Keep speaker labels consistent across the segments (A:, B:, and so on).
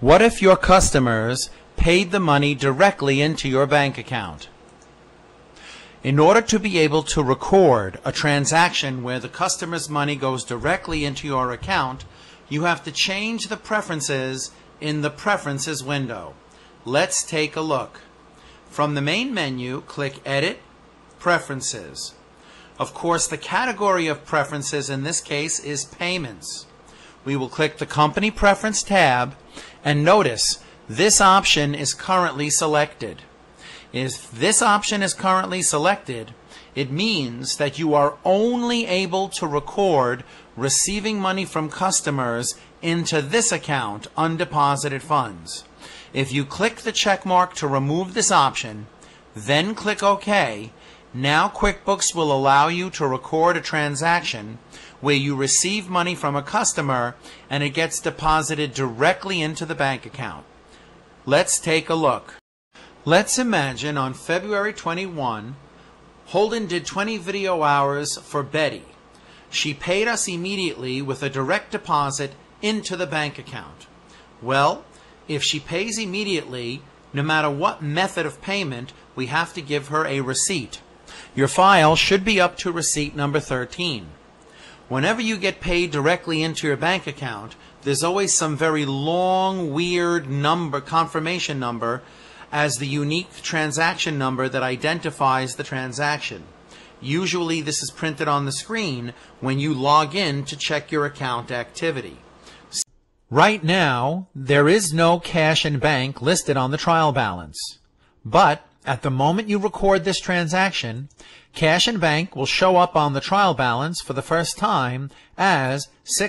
A: What if your customers paid the money directly into your bank account? In order to be able to record a transaction where the customer's money goes directly into your account, you have to change the preferences in the Preferences window. Let's take a look. From the main menu, click Edit, Preferences. Of course, the category of preferences in this case is Payments. We will click the Company Preference tab, and notice this option is currently selected. If this option is currently selected, it means that you are only able to record receiving money from customers into this account, undeposited funds. If you click the check mark to remove this option, then click OK, now QuickBooks will allow you to record a transaction where you receive money from a customer and it gets deposited directly into the bank account. Let's take a look. Let's imagine on February 21, Holden did 20 video hours for Betty. She paid us immediately with a direct deposit into the bank account. Well, if she pays immediately, no matter what method of payment, we have to give her a receipt. Your file should be up to receipt number 13. Whenever you get paid directly into your bank account, there's always some very long, weird number, confirmation number, as the unique transaction number that identifies the transaction. Usually this is printed on the screen when you log in to check your account activity. Right now, there is no cash in bank listed on the trial balance. But at the moment you record this transaction, cash in bank will show up on the trial balance for the first time as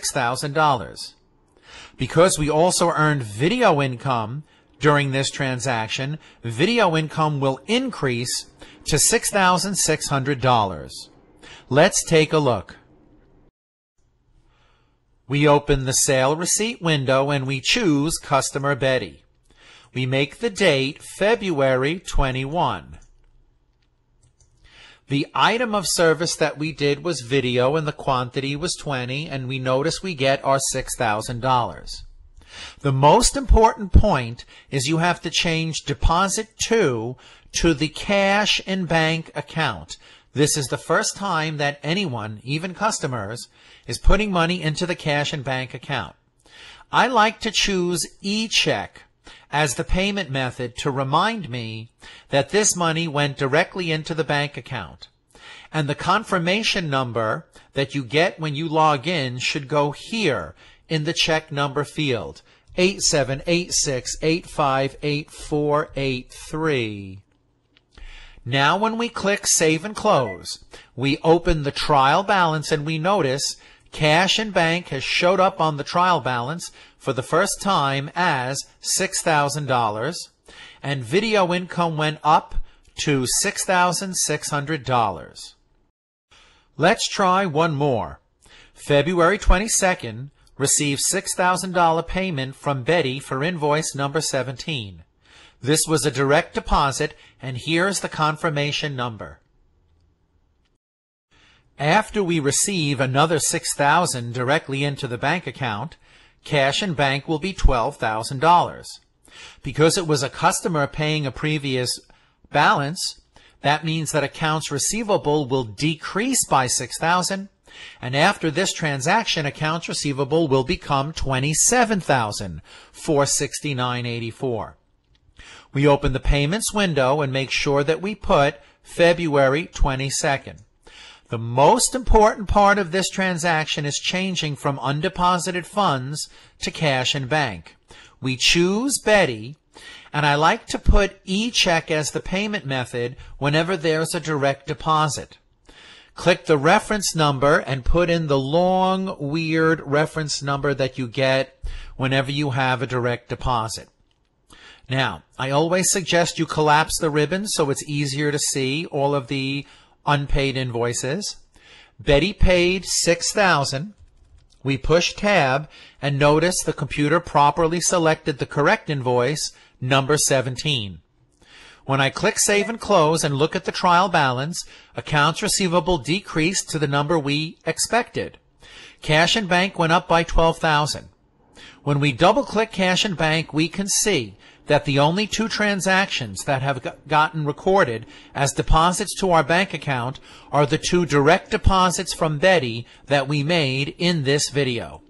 A: $6,000. Because we also earned video income during this transaction, video income will increase to $6,600. Let's take a look. We open the sale receipt window and we choose Customer Betty. We make the date February 21. The item of service that we did was video and the quantity was 20, and we notice we get our $6,000. The most important point is you have to change deposit to the cash in bank account. This is the first time that anyone, even customers, is putting money into the cash in bank account. I like to choose e-check as the payment method to remind me that this money went directly into the bank account. And the confirmation number that you get when you log in should go here in the check number field, 8786858483. Now when we click Save and Close, we open the trial balance and we notice cash in bank has showed up on the trial balance for the first time as $6,000, and video income went up to $6,600. Let's try one more. February 22nd, received $6,000 payment from Betty for invoice number 17. This was a direct deposit, and here's the confirmation number. After we receive another $6,000 directly into the bank account, cash in bank will be $12,000. Because it was a customer paying a previous balance, that means that accounts receivable will decrease by $6,000, and after this transaction, accounts receivable will become $27,469.84. We open the payments window and make sure that we put February 22nd. The most important part of this transaction is changing from undeposited funds to cash in bank. We choose Betty, and I like to put e-check as the payment method whenever there's a direct deposit. Click the reference number and put in the long, weird reference number that you get whenever you have a direct deposit. Now, I always suggest you collapse the ribbon so it's easier to see all of the unpaid invoices. Betty paid $6,000. We push tab and notice the computer properly selected the correct invoice, number 17. When I click Save and Close and look at the trial balance, accounts receivable decreased to the number we expected. Cash in bank went up by $12,000. When we double-click Cash and Bank, we can see that the only two transactions that have gotten recorded as deposits to our bank account are the two direct deposits from Betty that we made in this video.